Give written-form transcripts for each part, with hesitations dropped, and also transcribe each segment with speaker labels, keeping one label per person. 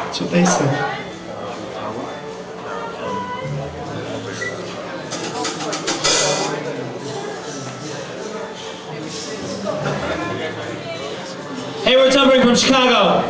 Speaker 1: That's what they say.
Speaker 2: Hey, we're Tumbling from Chicago.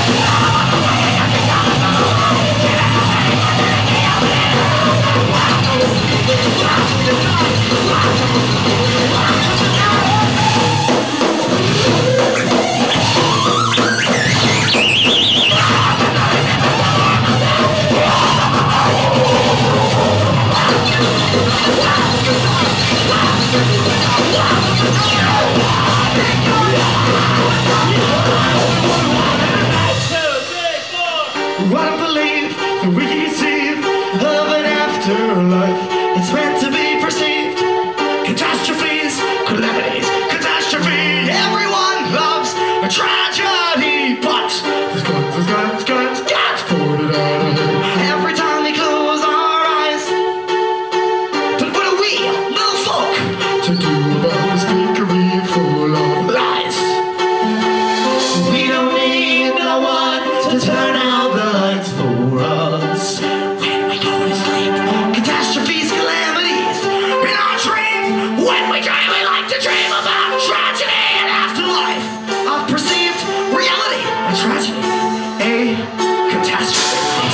Speaker 1: I believe that we conceive of an afterlife. It's meant to be perceived. Catastrophes, calamities, catastrophe. Everyone loves a tragedy, but there's guns poured out of here. Every time we close our eyes, but what are we, little folk, to do about this bakery full of lies? We don't need no one to turn out the lights for us when we go to sleep. Catastrophes, calamities in our dreams. When we dream, we like to dream about tragedy and afterlife. Of perceived reality, a tragedy, a catastrophe.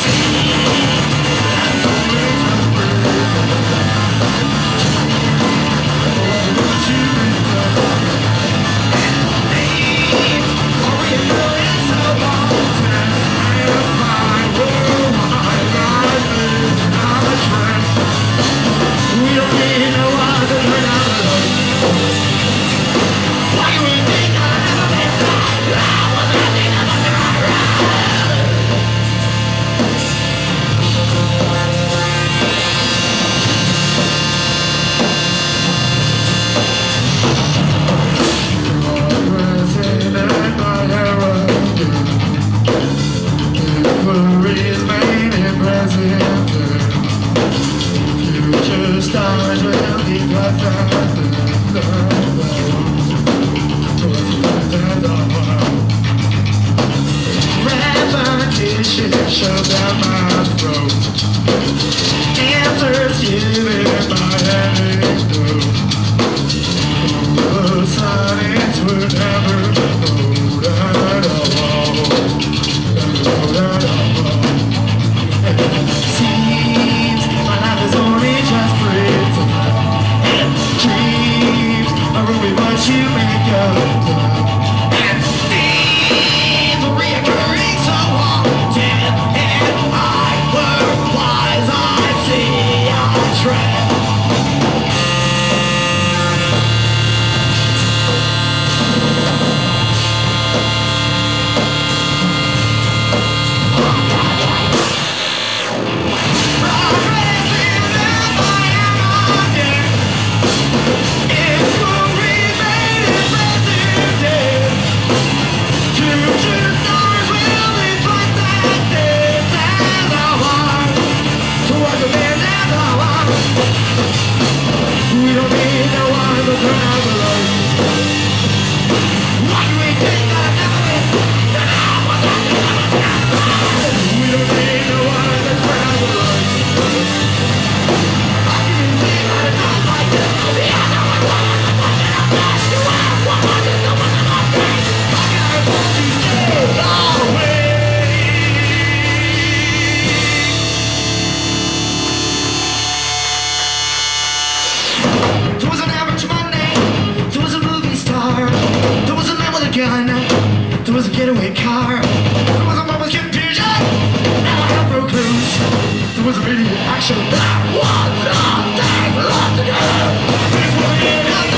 Speaker 1: Shove down my throat. Answers given by anecdote. The silence would never hold at all. Seems my life is only just pretend. And dreams are only what you make of them. And themes are reoccurring so often. There was a getaway car. There was a moment's confusion. Now I have no clues. There was a video action. There was nothing left to do. This was the end of the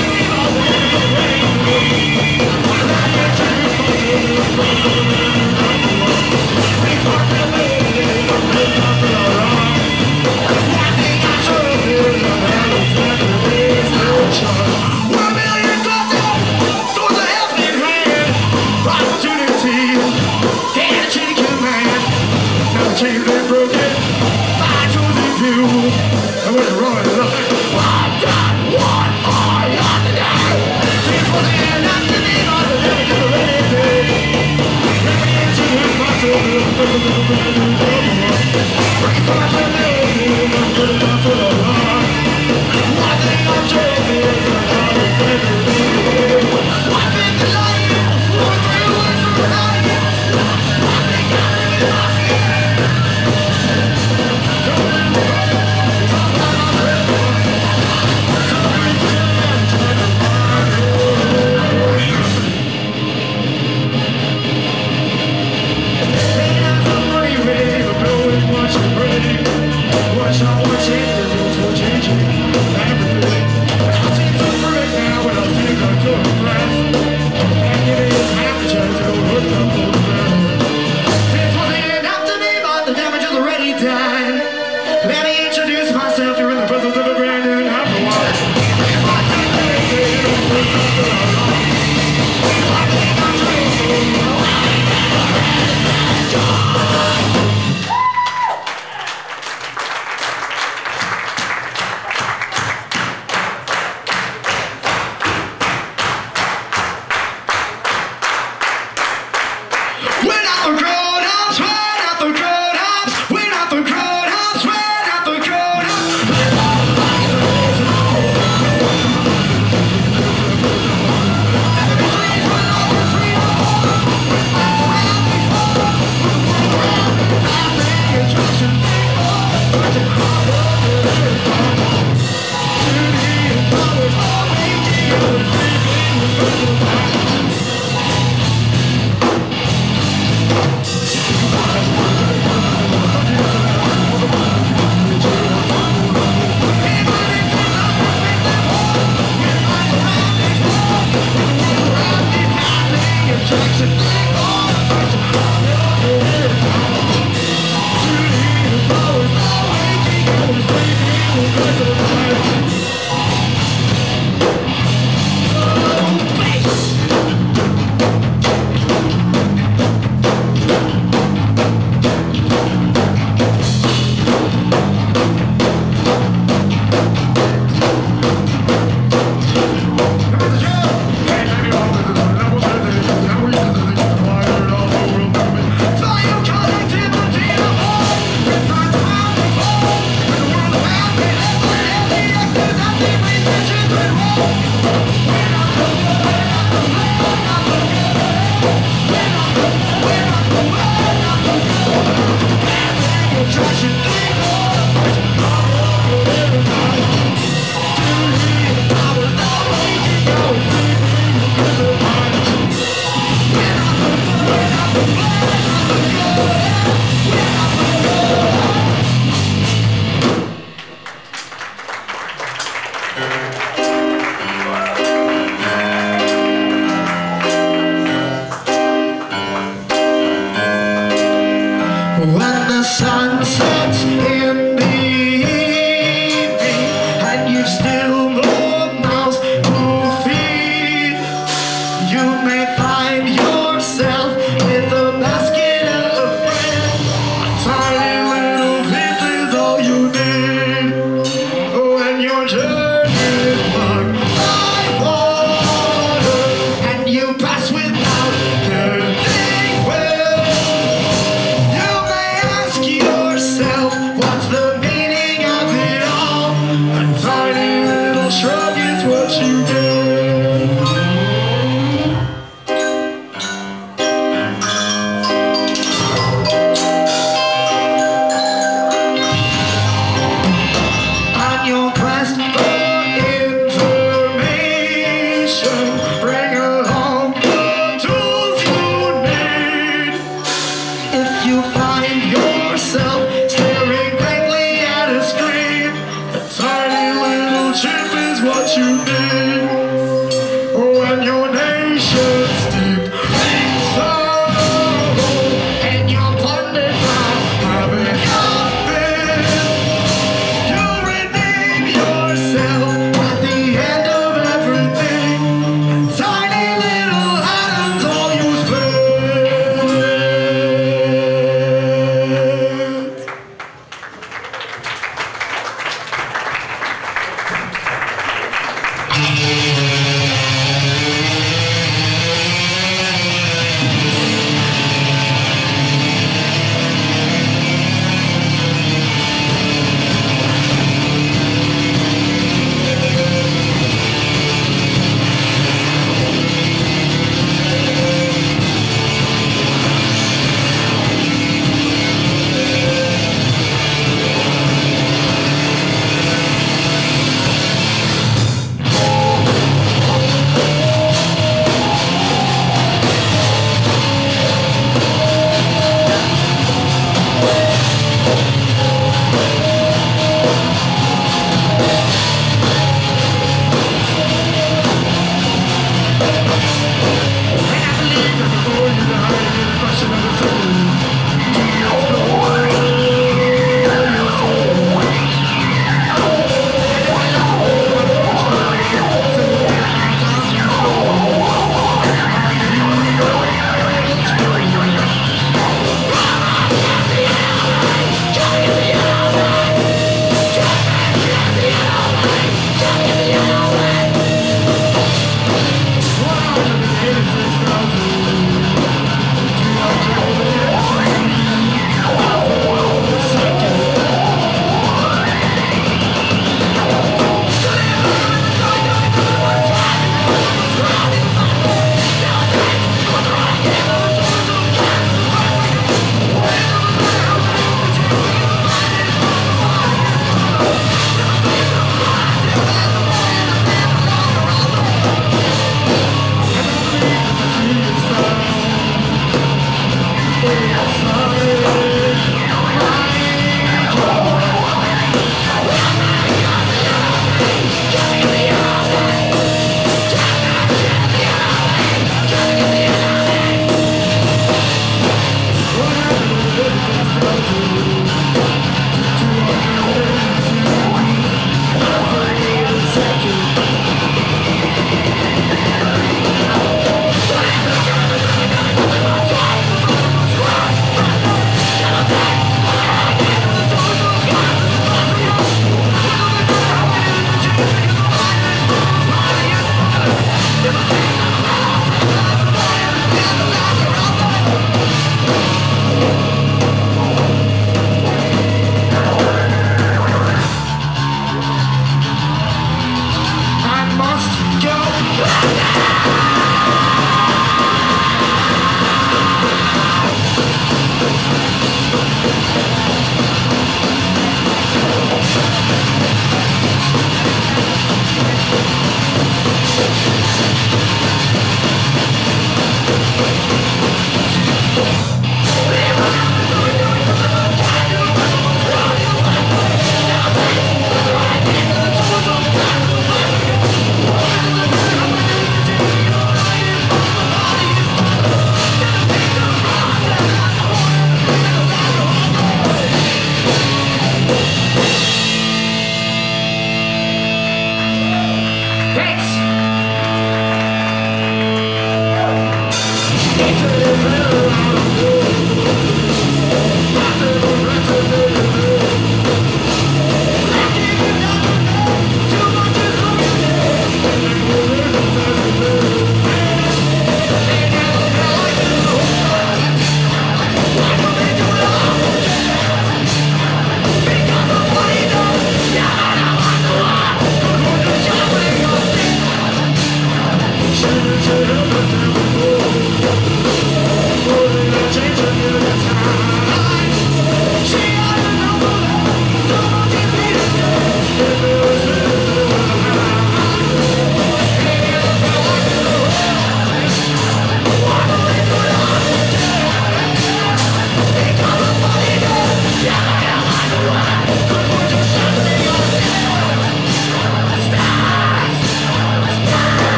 Speaker 1: chains been broken, I chose you. I went wrong in life. I got what I When the sun sets in the evening and you've still more mouths to feed, you may find yourself with a basket of bread. A tiny little piece is all you need. When your journey is marked by water and you pass without getting wet, yourself.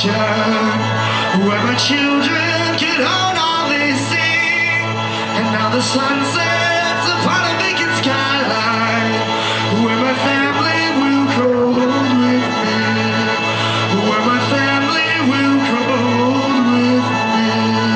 Speaker 1: where my children could own all they see. And now the sun sets upon a vacant skyline, where my family will grow old with me, where my family will grow old with me.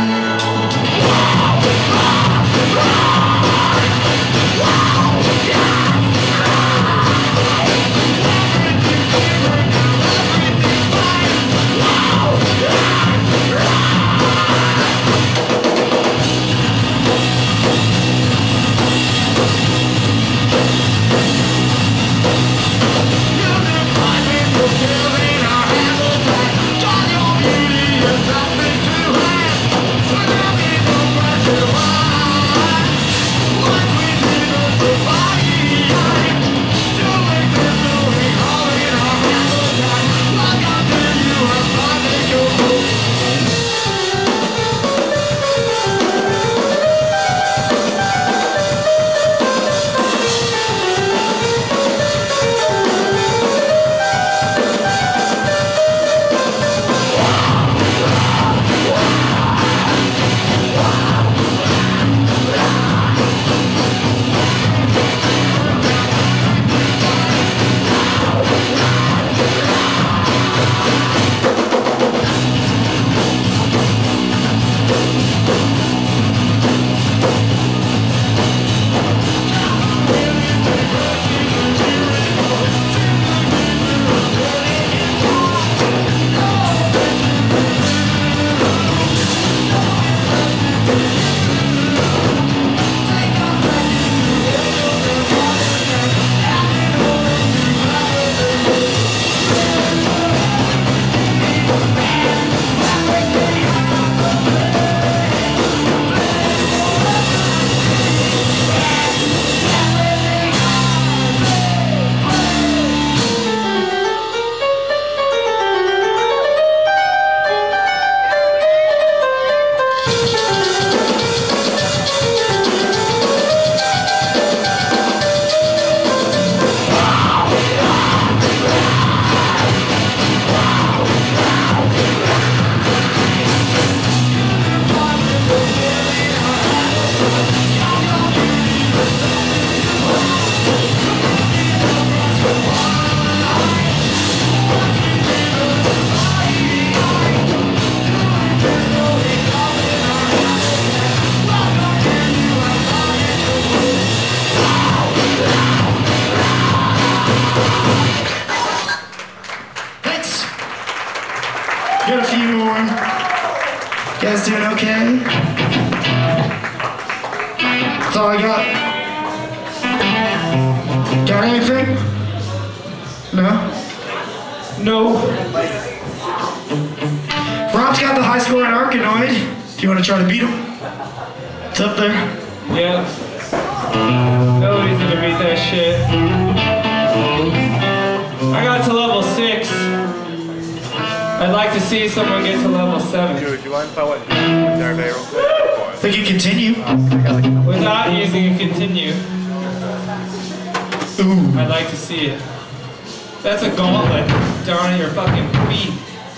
Speaker 1: Got a few more. You guys doing okay? That's all I got. Got anything? No?
Speaker 2: No.
Speaker 1: Rob's got the high score in Arkanoid. Do you want to try to beat him? It's up there.
Speaker 2: Yeah. Nobody's gonna beat that shit. I got to level 6. I'd like to see someone get to level 7.
Speaker 3: Dude, do you mind if I went there real quick?
Speaker 1: I think you continue.
Speaker 2: Without using a continue.
Speaker 1: Ooh.
Speaker 2: I'd like to see it. That's a gauntlet down at your fucking feet.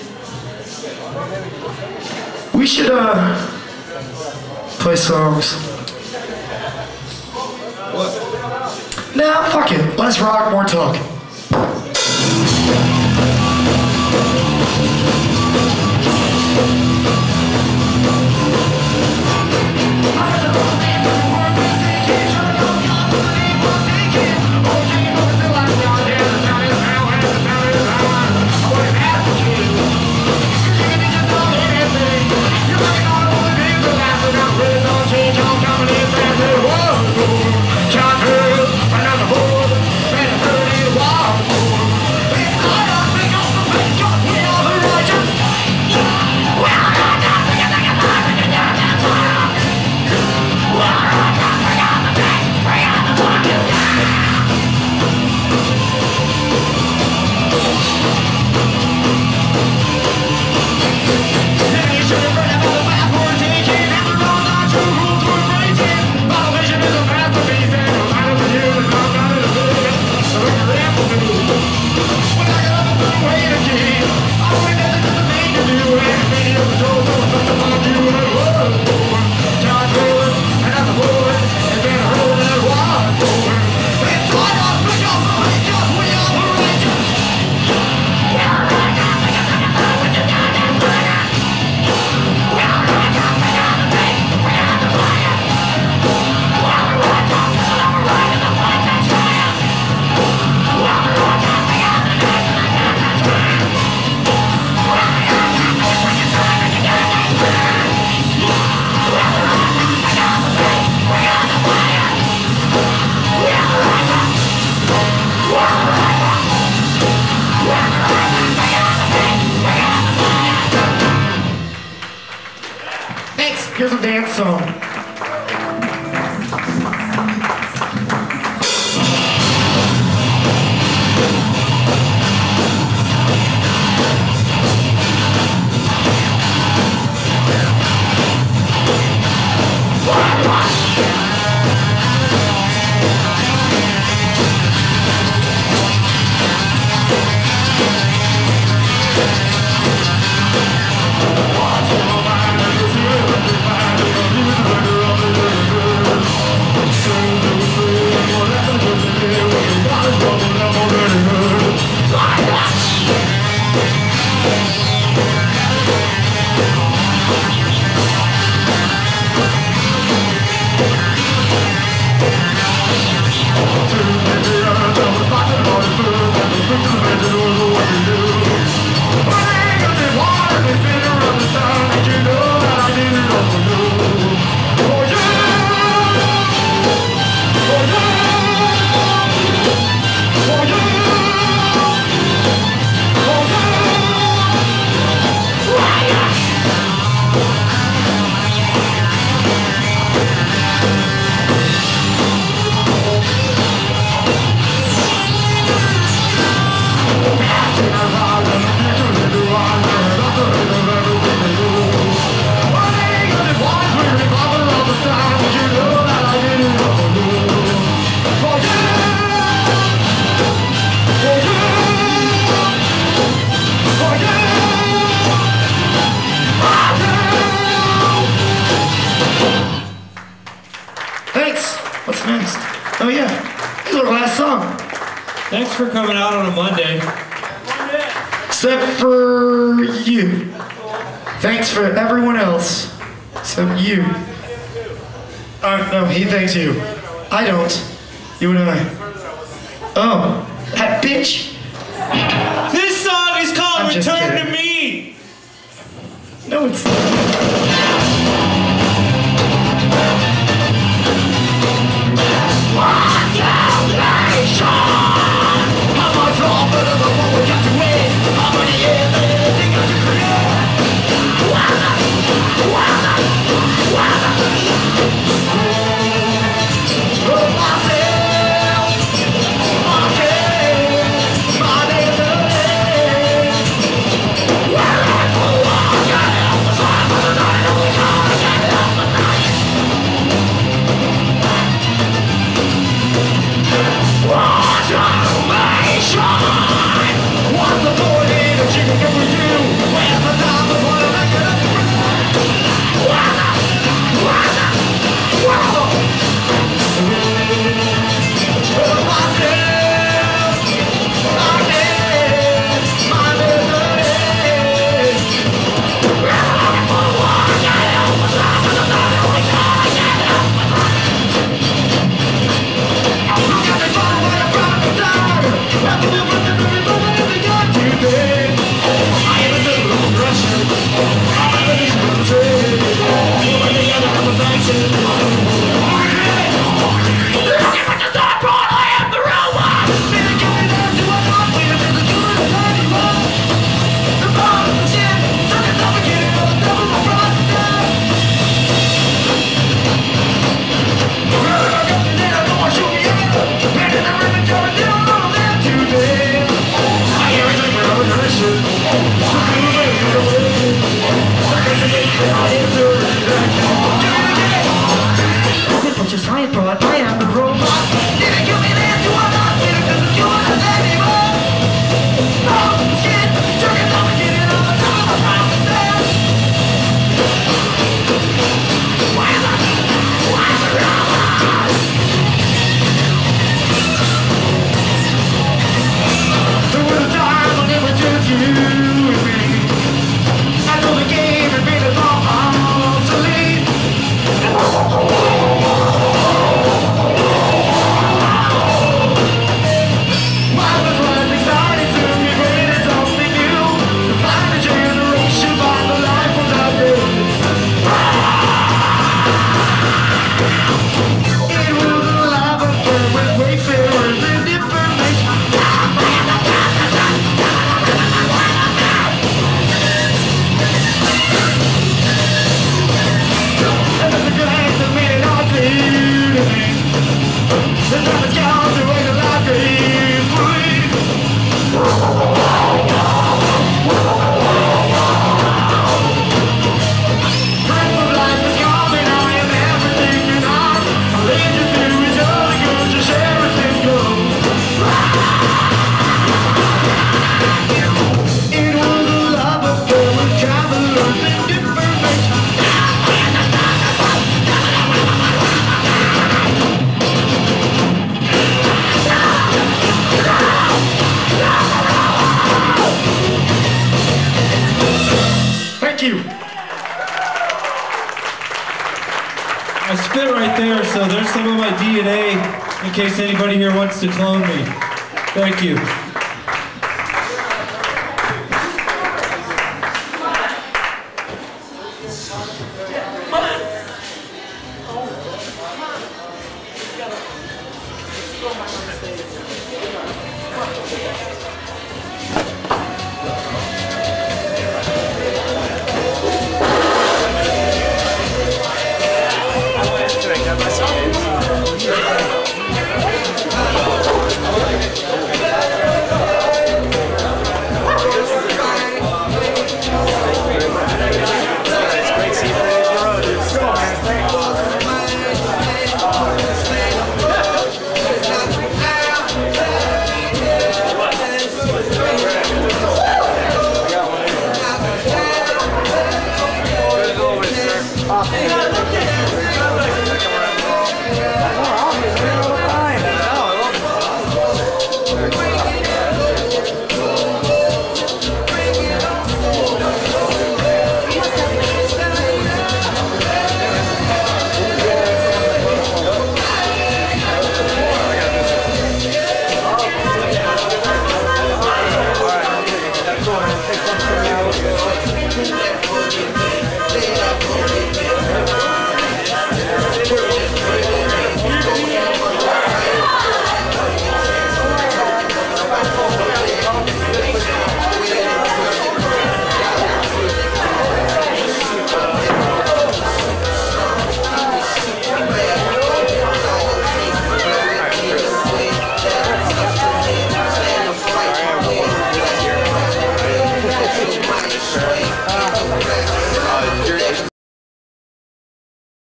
Speaker 1: We should, play songs.
Speaker 2: What?
Speaker 1: Nah, fuck it. Let's rock, more talk. John Hill, another boy, better 30 wild boy. Here's a dance song. What's next? Oh yeah, this is our last song.
Speaker 2: Thanks for coming out on a Monday.
Speaker 1: Except for you. Thanks for everyone else. Except you. No, he thanks you. I don't. You and I. Oh, that bitch.
Speaker 2: This song is called
Speaker 1: I'm just
Speaker 2: Return
Speaker 1: kidding.
Speaker 2: to Me.
Speaker 1: No, it's not.
Speaker 4: some of my DNA in case anybody here wants to clone me. Thank you.
Speaker 1: Take some